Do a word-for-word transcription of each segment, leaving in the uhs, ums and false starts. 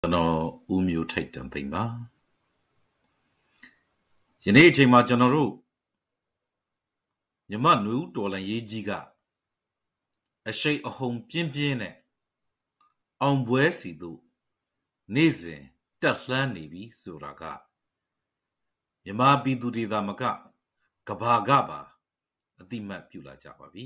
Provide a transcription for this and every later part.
ကျွန်တော်ဦးမျိုးထိုက်တန်သိမ့်ပါယနေ့အချိန်မှာကျွန်တော်တို့မြမနွေဦးတော်လန်ရေးကြီးကအရှိအဟုန်ပြင်းပြင်းနဲ့အောင်ပွဲစီတို့နေ့စဉ်တက်လှမ်းနေပြီဆိုတာကမြမပြည်သူတွေသာမကကဘာကပါအတိမတ်ပြုလာကြပါပြီ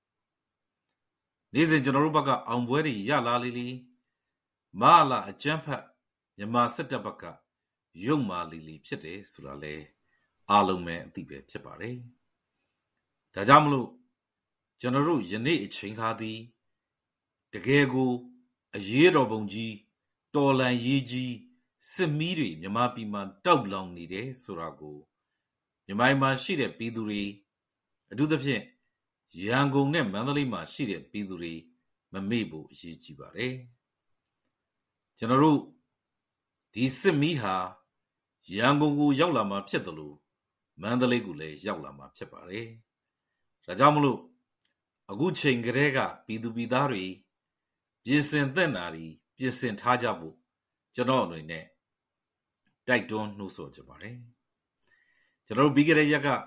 နေ့စဉ်ကျွန်တော်တို့ဘက်ကအောင်ပွဲတွေရလာလေးလေးမလာအကျန်းဖတ်မြန်မာစစ်တပ်ဘက်ကရုပ်မာလီလီဖြစ်တယ်ဆိုတာလဲအားလုံးပဲအသိပဲဖြစ်ပါတယ်ဒါကြောင့်မလို့ကျွန်တော်တို့ယနေ့အချိန်ခါသည်တကယ်ကိုအရေးတော်ပုံကြီးတော်လန်ရေးကြီးစစ်မီးတွေမြန်မာပြည်မှာတောက်လောင်နေတယ်ဆိုတာကိုမြန်မာပြည်မှာရှိတဲ့ပြည်သူတွေအထူးသဖြင့်ရန်ကုန်နဲ့မန္တလေးမှာရှိတဲ့ပြည်သူတွေမမေ့ဖို့အရေးကြီးပါတယ်ကျွန်တော်တို့ဒီစစ်မီးဟာရန်ကုန်ကိုရောက်လာမှာဖြစ်တယ်လို့မန္တလေးကိုလည်းရောက်လာမှာဖြစ်ပါတယ်ဒါကြောင့်မလို့အခုချိန်ကလေးကပြည်သူပြည်သားတွေပြင်ဆင်သင့်တာတွေပြင်ဆင်ထားကြဖို့ကျွန်တော်အနေနဲ့တိုက်တွန်းနှိုးဆော်ကြပါတယ်ကျွန်တော်ပြီးကြတဲ့ရက်က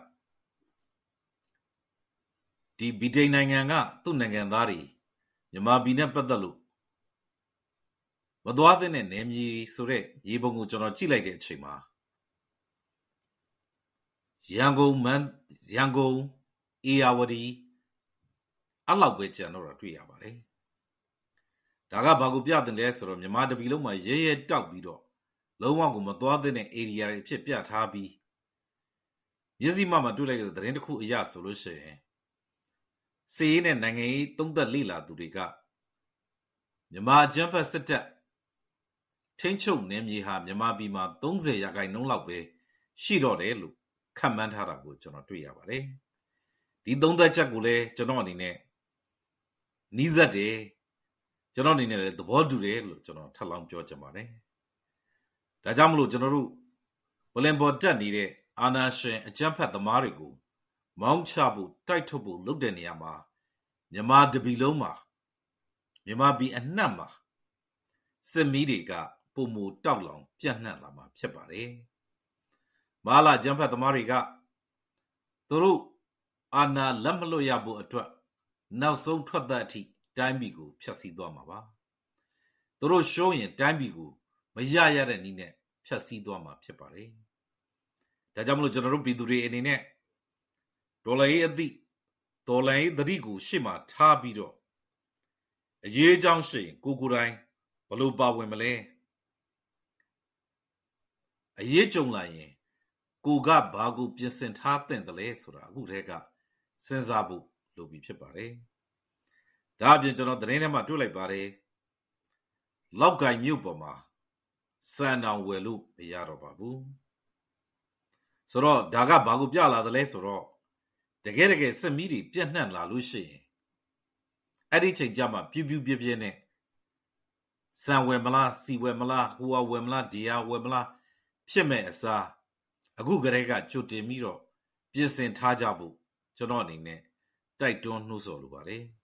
ဒီဗြိတိန်နိုင်ငံကသူ့နိုင်ငံသားတွေမြန်မာပြည်နဲ့ပတ်သက်လို့မသွားတဲ့နယ်မြေဆိုတဲ့ရေပုံကိုကျွန်တော်ကြည့်လိုက်တဲ့အချိန်မှာရန်ကုန်မန်ရန်ကုန်အေယာဝတီအဲ့လောက်ပဲကြံတော့တွေ့ရပါတယ်ဒါကဘာကိုပြတင်လဲဆိုတော့မြန်မာတပြည်လုံးမှာရဲရဲတောက်ပြီးတော့လုံးဝကိုမသွားတဲ့ area တွေဖြစ်ပြထားပြီးမျက်စိမှမှတွေ့လိုက်တဲ့သတင်းတစ်ခုအရဆိုလို့ရှိရင်စီးရေးနဲ့နိုင်ငံရေးသုံးသက်လေ့လာသူတွေကမြန်မာကျန်းဖက်စစ်တပ်ထိန်းချုပ်နယ်မြေဟာမြန်မာပြည်မှာသုံးဆယ်ရာခိုင်နှုန်းလောက်ပဲရှိတော့တယ်လို့ခန့်မှန်းထားတာကိုကျွန်တော်တွေ့ရပါတယ်ဒီသုံးသက်ချက်ကိုလည်းကျွန်တော်အနေနဲ့နီးစပ်တယ်ကျွန်တော်အနေနဲ့လည်းသဘောတူတယ်လို့ကျွန်တော်ထပ်လောင်းပြောချင်ပါတယ်ဒါကြောင့်မလို့ကျွန်တော်တို့ဘလင်ပေါ်တက်နေတဲ့အာဏာရှင်အကြမ်းဖက်သမားတွေကိုမောင်းချဖို့တိုက်ထုတ်ဖို့လုပ်တဲ့နေရာမှာမြန်မာတပြည်လုံးမှာမြန်မာပြည်အနှံ့မှာစစ်မီးတွေကပုံမူတောက်လောင်ပြန့်နှံ့လာမှာဖြစ်ပါတယ်မာလာအကြမ်းဖက်သမားတွေကသူတို့အာဏာလက်မလွတ်ရဖို့အတွက်နောက်ဆုံးထွက်သက်အထိတိုင်းပြည်ကိုဖျက်ဆီးသွားမှာပါသူတို့ရှုံးရင်တိုင်းပြည်ကိုမရရတဲ့နည်းနဲ့ဖျက်ဆီးသွားမှာဖြစ်ပါတယ်ဒါကြောင့်မလို့ကျွန်တော်တို့ပြည်သူတွေအနေနဲ့ဒေါ်လာရေးအသည့်ဒေါ်လာရေးသတိကိုရှေ့မှာထားပြီးတော့အရေးအကြောင်းရှိရင်ကိုကိုယ်တိုင်ဘလို့ပါဝင်မလဲအရေးကြုံလာရင်ကိုကဘာကိုပြင်ဆင်ထားသင့်တယ်လဲဆိုတာအခုတည်းကစဉ်းစားဖို့လိုပြီဖြစ်ပါတယ်ဒါအပြင်ကျွန်တော်သတင်းထဲမှာတွေ့လိုက်ပါတယ်လောက်ကင်မြို့ပေါ်မှာစံအောင်ဝယ်လို့မရတော့ပါဘူးဆိုတော့ဒါကဘာကိုပြလာတယ်လဲဆိုတော့တကယ်တကယ်စစ်မီးတွေပြန့်နှံ့လာလို့ရှိရင်အဲ့ဒီချိန်ကျမှပြူးပြူးပြဲပြဲနဲ့စံဝယ်မလားစီဝယ်မလားဟိုဝယ်မလားဒီဟာဝယ်မလားဖြစ်မဲ့အစားအခုကလေးကကြိုတင်ပြီးတော့ပြင်ဆင်ထားကြဖို့ကျွန်တော်အနေနဲ့တိုက်တွန်းနှိုးဆော်လိုပါတယ်